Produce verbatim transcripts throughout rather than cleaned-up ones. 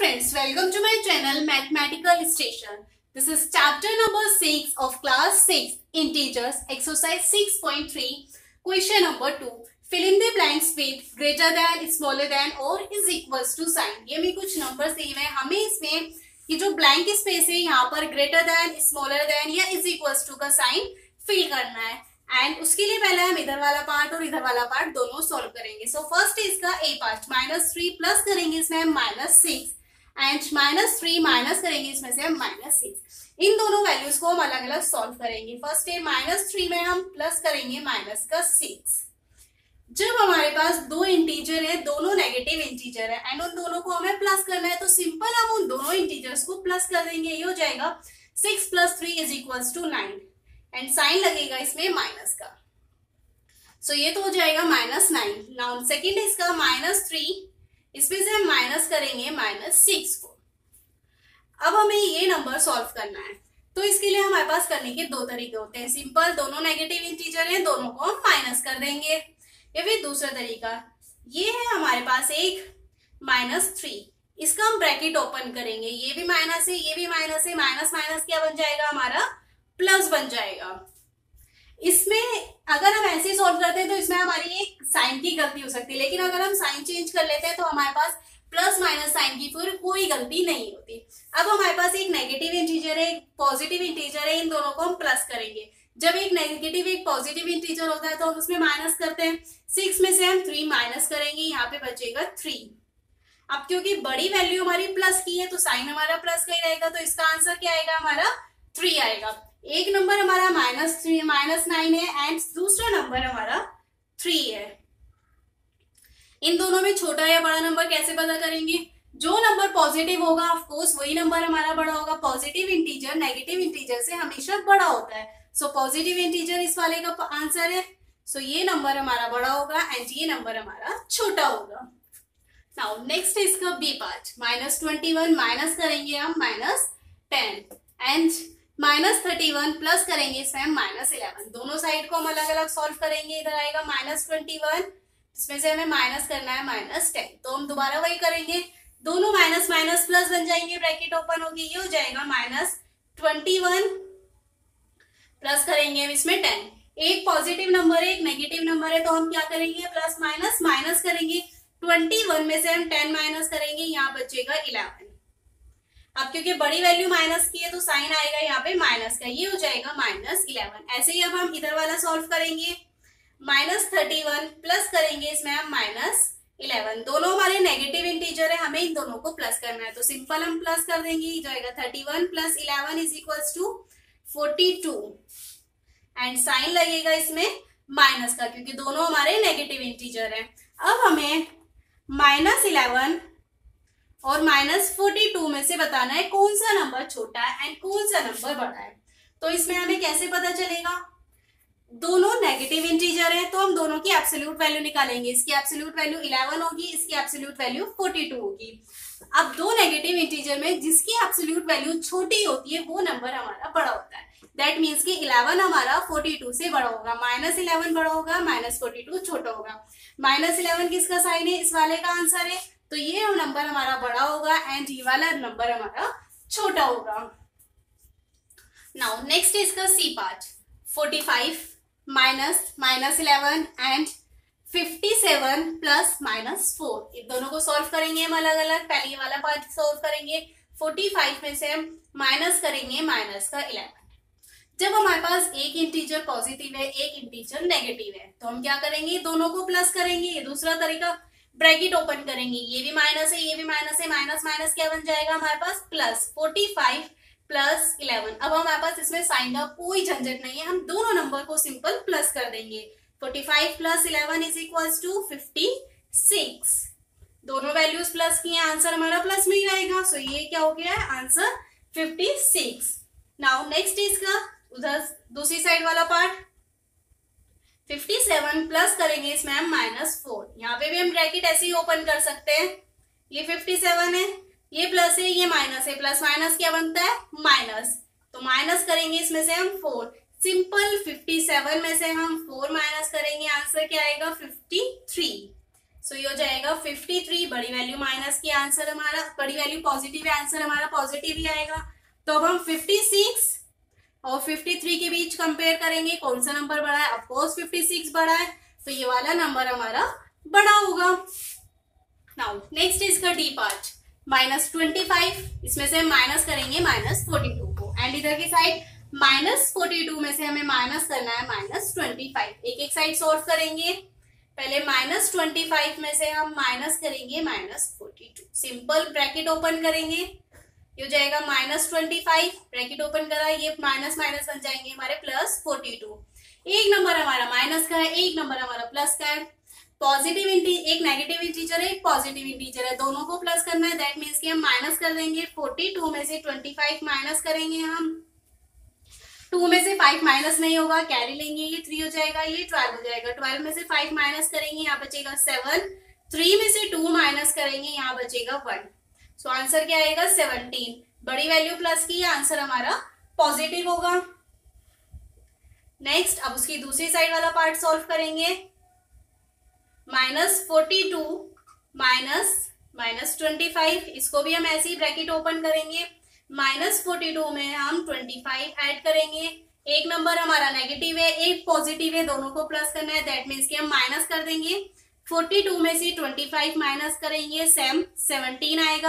friends, welcome to my channel Mathematical Station. This is chapter number six of class six Integers, exercise six point three, question number two. Fill in the blanks with greater than, smaller than और is equals to sign. ये में कुछ numbers दिए हुए हैं, हमें इसमें ये जो ब्लैंक स्पेस है यहाँ पर ग्रेटर देन, स्मॉलर देन या इज इक्वल्स टू का साइन फिल करना है. एंड उसके लिए पहले हम इधर वाला पार्ट और इधर वाला पार्ट दोनों सॉल्व करेंगे. सो फर्स्ट इसका A part minus three plus करेंगे इसमें हम minus six and minus three minus करेंगे इसमें से हम माइनस सिक्स. इन दोनों वैल्यूज को हम अलग अलग सॉल्व करेंगे. फर्स्ट है माइनस थ्री में हम प्लस करेंगे माइनस का सिक्स. जब हमारे पास दो इंटीजर है, दोनों नेगेटिव इंटीजर है एंड उन दोनों को हमें प्लस करना है, तो सिंपल हम उन दोनों इंटीजर्स को प्लस कर देंगे. ये हो जाएगा six plus three is equals to nine and sign लगेगा इसमें माइनस का. सो so, ये तो हो जाएगा माइनस नाइन. नाउ सेकेंड इसका माइनस थ्री, इसमें से हम माइनस करेंगे माइनस सिक्स को. अब हमें ये नंबर सॉल्व करना है, तो इसके लिए हमारे पास करने के दो तरीके होते हैं. सिंपल, दोनों नेगेटिव इंटीजर हैं, दोनों को हम माइनस कर देंगे. या फिर दूसरा तरीका ये है, हमारे पास एक माइनस थ्री, इसका हम ब्रैकेट ओपन करेंगे. ये भी माइनस है, ये भी माइनस है, माइनस माइनस क्या बन जाएगा हमारा प्लस बन जाएगा. इसमें अगर हम ऐसे सॉल्व करते हैं तो इसमें हमारी एक साइन की गलती हो सकती है, लेकिन अगर हम साइन चेंज कर लेते हैं तो हमारे पास प्लस माइनस साइन की फिर कोई गलती नहीं होती. अब हमारे पास एक नेगेटिव इंटीजर है, एक पॉजिटिव इंटीजर है, इन दोनों को हम प्लस करेंगे. जब एक नेगेटिव एक पॉजिटिव इंटीजर होता है तो हम उसमें माइनस करते हैं. सिक्स में से हम थ्री माइनस करेंगे, यहाँ पे बचेगा थ्री. अब क्योंकि बड़ी वैल्यू हमारी प्लस की है तो साइन हमारा प्लस का ही रहेगा, तो इसका आंसर क्या आएगा हमारा थ्री आएगा. एक नंबर हमारा माइनस थ्री माइनस नाइन है एंड दूसरा नंबर हमारा थ्री है. इन दोनों में छोटा या बड़ा नंबर कैसे पता करेंगे? जो नंबर पॉजिटिव होगा ऑफ कोर्स वही नंबर हमारा बड़ा होगा. पॉजिटिव इंटीजर नेगेटिव इंटीजर से हमेशा बड़ा होता है. सो पॉजिटिव इंटीजर इस वाले का आंसर है. सो so, ये नंबर हमारा बड़ा होगा एंड ये नंबर हमारा छोटा होगा. नाउ नेक्स्ट इसका B part minus twenty one minus करेंगे हम minus ten and minus thirty one plus करेंगे इसमें हम माइनस इलेवन. दोनों साइड को हम अलग अलग सॉल्व करेंगे. इधर आएगा माइनस ट्वेंटी वन, इसमें से हमें माइनस करना है माइनस टेन, तो हम दोबारा वही करेंगे. दोनों माइनस माइनस प्लस बन जाएंगे, ब्रैकेट ओपन होगी. ये हो जाएगा माइनस ट्वेंटी वन प्लस करेंगे हम इसमें टेन. एक पॉजिटिव नंबर है, एक नेगेटिव नंबर है, तो हम क्या करेंगे प्लस माइनस माइनस करेंगे. ट्वेंटी वन में से हम टेन माइनस करेंगे, यहाँ बचेगा इलेवन. अब क्योंकि बड़ी वैल्यू माइनस की है तो साइन आएगा यहाँ पे माइनस का. ये हो जाएगा माइनस इलेवन. ऐसे ही अब हम इधर वाला सॉल्व करेंगे. माइनस थर्टी वन प्लस करेंगे इसमें हम माइनस इलेवन. दोनों हमारे नेगेटिव इंटीजर है, हमें इन दोनों को प्लस करना है, तो सिंपल हम प्लस कर देंगे. ये जाएगा thirty one plus eleven is equals to forty two and sign लगेगा इसमें माइनस का, क्योंकि दोनों हमारे नेगेटिव इंटीजर हैं. अब हमें माइनस इलेवन और माइनस फोर्टी टू में से बताना है कौन सा नंबर छोटा है एंड कौन सा नंबर बड़ा है. तो इसमें हमें कैसे पता चलेगा? दोनों नेगेटिव इंटीजर है तो हम दोनों की एब्सोल्यूट वैल्यू निकालेंगे. इसकी एब्सोल्यूट वैल्यू इलेवन होगी, इसकी एब्सोल्यूट वैल्यू फोर्टी टू होगी. अब दो नेगेटिव इंटीजर में जिसकी एब्सोल्यूट वैल्यू छोटी होती है वो नंबर हमारा बड़ा होता है. दैट मीन्स कि इलेवन हमारा फोर्टी टू से बड़ा होगा, माइनस इलेवन बड़ा होगा, माइनस फोर्टी टू छोटा होगा. माइनस इलेवन किसका साइन है? इस वाले का आंसर है. तो ये नंबर हमारा बड़ा होगा एंड ये वाला नंबर हमारा छोटा होगा. नाउ नेक्स्ट इसका C part forty five minus minus eleven and fifty seven plus minus four. इन दोनों को सॉल्व करेंगे हम अलग अलग. पहले ये वाला पार्ट सॉल्व करेंगे. फोर्टी फाइव में से हम माइनस करेंगे माइनस का इलेवन. जब हमारे पास एक इंटीजर पॉजिटिव है, एक इंटीजर नेगेटिव है, तो हम क्या करेंगे? दोनों को प्लस करेंगे. ये दूसरा तरीका, ब्रैकेट ओपन करेंगे. ये भी माइनस है, ये भी माइनस है, माइनस माइनस क्या बन जाएगा हमारे पास plus. Forty five plus eleven. अब हमारे पास इसमें साइन का कोई झंझट नहीं है, हम दोनों नंबर को सिंपल प्लस कर देंगे. Forty five plus eleven is equals to fifty six. दोनों वैल्यूज प्लस की हैं, आंसर हमारा प्लस में ही रहेगा. सो ये क्या हो गया है answer fifty six. Now next इसका उधर दूसरी साइड वाला पार्ट फिफ्टी सेवन प्लस करेंगे इसमें हम माइनस फोर. यहाँ पे भी हम ब्रैकेट ऐसे ही ओपन कर सकते हैं. ये फिफ्टी सेवन है, ये प्लस है, ये माइनस है, प्लस माइनस क्या बनता है माइनस. तो माइनस करेंगे इसमें से हम फोर. सिंपल फिफ्टी सेवन में से हम फोर माइनस करेंगे, आंसर क्या आएगा फिफ्टी थ्री. सो so, ये हो जाएगा फिफ्टी थ्री, बड़ी वैल्यू माइनस की आंसर हमारा, बड़ी वैल्यू पॉजिटिव है, आंसर हमारा पॉजिटिव ही आएगा। तो अब हम फिफ्टी सिक्स और फिफ्टी थ्री के बीच कंपेयर करेंगे, कौन सा नंबर बड़ा है? ऑफकोर्स फिफ्टी सिक्स बड़ा है, तो ये वाला नंबर हमारा बड़ा होगा। नाउ नेक्स्ट इज का D part, minus twenty five, इसमें से हम माइनस करेंगे माइनस फोर्टी टू को, एंड इधर की साइड माइनस फोर्टी टू में से हमें माइनस करना है माइनस ट्वेंटी फाइव। एक एक साइड सॉल्व करेंगे, पहले माइनस ट्वेंटी फाइव में से हम माइनस करेंगे minus forty two, simple bracket open करेंगे, ये हो जाएगा minus twenty five, bracket open करा, ये माइनस माइनस बन जाएंगे हमारे प्लस फोर्टी टू। एक नंबर हमारा माइनस का है, एक नंबर हमारा प्लस का है, पॉजिटिव इंटीजर, एक नेगेटिव इंटीजर है, एक पॉजिटिव इंटीजर है, दोनों को प्लस करना है, दैट मीन्स कि हम माइनस कर देंगे, फोर्टी टू में से ट्वेंटी फाइव माइनस करेंगे हम, टू में से फाइव माइनस नहीं होगा, कैरी लेंगे, ये थ्री हो जाएगा, ये ट्वेल्व हो जाएगा, ट्वेल्व में से फाइव माइनस करेंगे, यहाँ बचेगा सेवन, थ्री में से टू माइनस करेंगे, यहाँ बचेगा वन। सो आंसर क्या आएगा? सेवनटीन। बड़ी वैल्यू प्लस की, आंसर हमारा पॉजिटिव होगा। नेक्स्ट अब उसकी दूसरी साइड वाला पार्ट सॉल्व करेंगे, minus forty two minus minus twenty five, इसको भी हम ऐसे ही ब्रैकेट ओपन करेंगे, माइनस फोर्टी टू में हम ट्वेंटी फाइव ऐड करेंगे, एक नंबर हमारा नेगेटिव है, एक पॉजिटिव है, दोनों को प्लस करना है, दैट मीन्स कि हम माइनस कर देंगे, फोर्टी टू में से ट्वेंटी फाइव माइनस करेंगे, सेम सेवनटीन आएगा।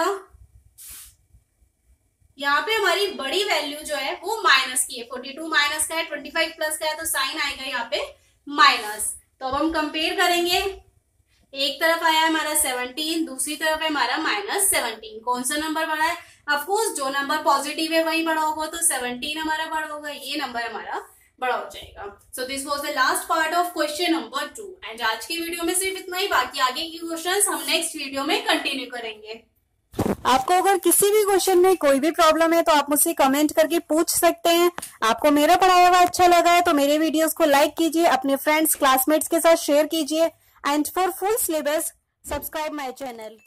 यहाँ पे हमारी बड़ी वैल्यू जो है वो माइनस की है, फोर्टी टू माइनस का है, ट्वेंटी फाइव प्लस का है, तो साइन आएगा यहाँ पे माइनस। तो अब हम कंपेयर करेंगे, एक तरफ आया है हमारा सेवनटीन, दूसरी तरफ है हमारा माइनस सेवनटीन, कौन सा नंबर बड़ा है? ऑफकोर्स जो नंबर पॉजिटिव है वही बड़ा होगा, तो सेवनटीन हमारा बड़ा होगा, ये नंबर हमारा बड़ा हो जाएगा। So this was the last part of question number two, and आज की वीडियो में सिर्फ इतना ही, बाकी आगे की क्वेश्चंस हम नेक्स्ट वीडियो में कंटिन्यू करेंगे। आपको अगर किसी भी क्वेश्चन में कोई भी प्रॉब्लम है तो आप मुझसे कमेंट करके पूछ सकते हैं। आपको मेरा पढ़ाया हुआ अच्छा लगा है तो मेरे वीडियोस को लाइक कीजिए, अपने फ्रेंड्स क्लासमेट्स के साथ शेयर कीजिए, and for full syllabus subscribe my channel.